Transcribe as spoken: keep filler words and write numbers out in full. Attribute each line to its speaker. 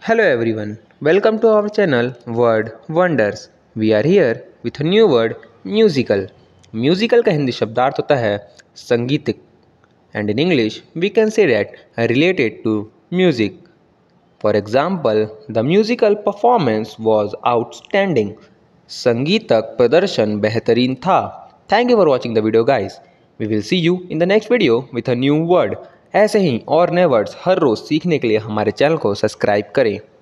Speaker 1: Hello everyone, welcome to our channel Word Wonders. We are here with a new word musical. Musical का हिंदी शब्दार्थ होता है संगीतिक and in English we can say that related to music. For example, the musical performance was outstanding. संगीतक प्रदर्शन बेहतरीन था. Thank you for watching the video guys. We will see you in the next video with a new word. ऐसे ही और नए words हर रोज़ सीखने के लिए हमारे चैनल को सब्सक्राइब करें.